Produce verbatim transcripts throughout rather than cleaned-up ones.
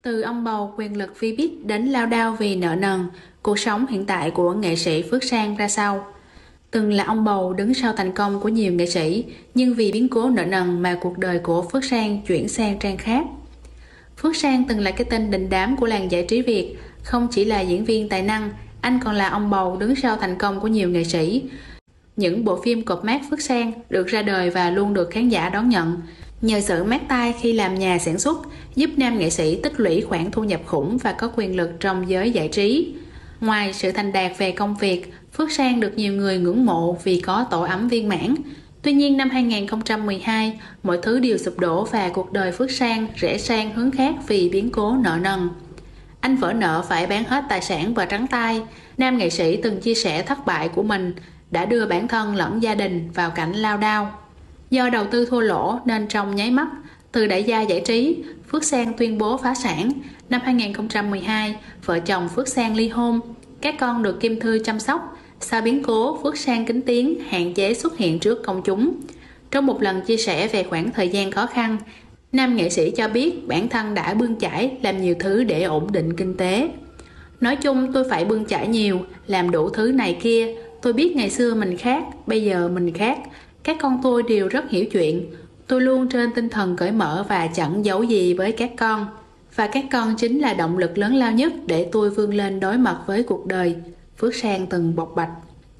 Từ ông bầu quyền lực vi bít đến lao đao vì nợ nần, cuộc sống hiện tại của nghệ sĩ Phước Sang ra sao? Từng là ông bầu đứng sau thành công của nhiều nghệ sĩ, nhưng vì biến cố nợ nần mà cuộc đời của Phước Sang chuyển sang trang khác. Phước Sang từng là cái tên đình đám của làng giải trí Việt, không chỉ là diễn viên tài năng, anh còn là ông bầu đứng sau thành công của nhiều nghệ sĩ. Những bộ phim cộp mác Phước Sang được ra đời và luôn được khán giả đón nhận. Nhờ sự mát tay khi làm nhà sản xuất, giúp nam nghệ sĩ tích lũy khoản thu nhập khủng và có quyền lực trong giới giải trí. Ngoài sự thành đạt về công việc, Phước Sang được nhiều người ngưỡng mộ vì có tổ ấm viên mãn. Tuy nhiên năm hai nghìn không trăm mười hai, mọi thứ đều sụp đổ và cuộc đời Phước Sang rẽ sang hướng khác vì biến cố nợ nần. Anh vỡ nợ phải bán hết tài sản và trắng tay. Nam nghệ sĩ từng chia sẻ thất bại của mình đã đưa bản thân lẫn gia đình vào cảnh lao đao. Do đầu tư thua lỗ nên trong nháy mắt, từ đại gia giải trí, Phước Sang tuyên bố phá sản. Năm hai nghìn không trăm mười hai, vợ chồng Phước Sang ly hôn. Các con được Kim Thư chăm sóc. Sau biến cố, Phước Sang kín tiếng, hạn chế xuất hiện trước công chúng. Trong một lần chia sẻ về khoảng thời gian khó khăn, nam nghệ sĩ cho biết bản thân đã bươn chải làm nhiều thứ để ổn định kinh tế. Nói chung tôi phải bươn chải nhiều, làm đủ thứ này kia. Tôi biết ngày xưa mình khác, bây giờ mình khác. Các con tôi đều rất hiểu chuyện. Tôi luôn trên tinh thần cởi mở và chẳng giấu gì với các con. Và các con chính là động lực lớn lao nhất để tôi vươn lên đối mặt với cuộc đời, Phước Sang từng bộc bạch.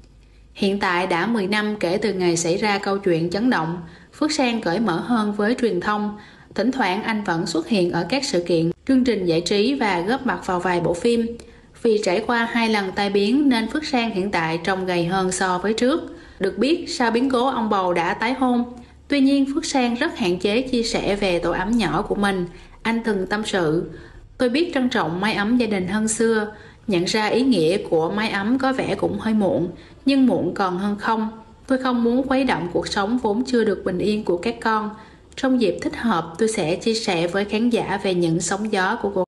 Hiện tại đã mười năm kể từ ngày xảy ra câu chuyện chấn động, Phước Sang cởi mở hơn với truyền thông. Thỉnh thoảng anh vẫn xuất hiện ở các sự kiện, chương trình giải trí và góp mặt vào vài bộ phim. Vì trải qua hai lần tai biến nên Phước Sang hiện tại trông gầy hơn so với trước. Được biết sau biến cố ông bầu đã tái hôn. Tuy nhiên Phước Sang rất hạn chế chia sẻ về tổ ấm nhỏ của mình. Anh từng tâm sự: tôi biết trân trọng mái ấm gia đình hơn xưa. Nhận ra ý nghĩa của mái ấm có vẻ cũng hơi muộn, nhưng muộn còn hơn không. Tôi không muốn khuấy động cuộc sống vốn chưa được bình yên của các con. Trong dịp thích hợp tôi sẽ chia sẻ với khán giả về những sóng gió của cuộc